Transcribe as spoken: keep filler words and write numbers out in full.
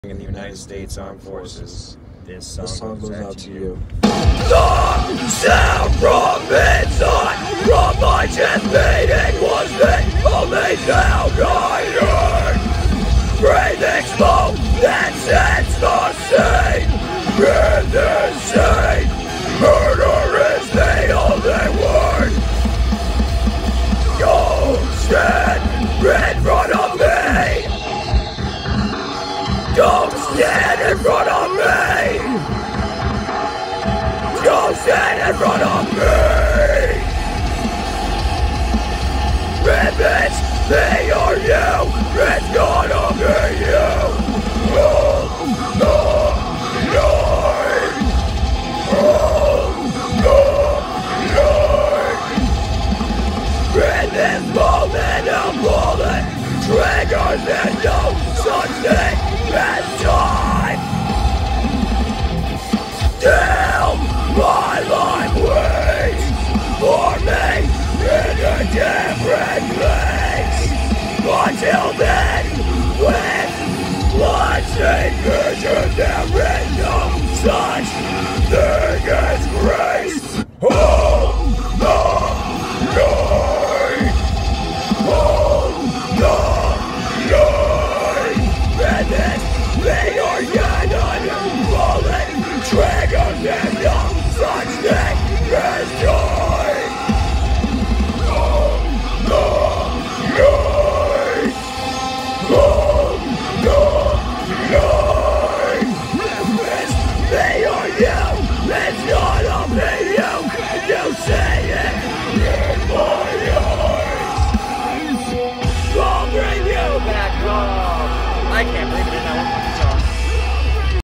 in the United States Armed Forces. This song, This song goes out to you. The sound from inside, from my chest beating was the only sound I heard. Breathing smoke that sets the scene. In this scene, murder is the only word. Don't stand in front of me. Don't stand in front of me. Don't stand in front of me. If it's me or you, it's gonna be you. All the night. All the night. In this moment of bullet, triggers and no such thing as time. Till my life waits for me in a different place. Until then, with bloodstained vision, there is no such thing as grace. All the night. All the night. And then,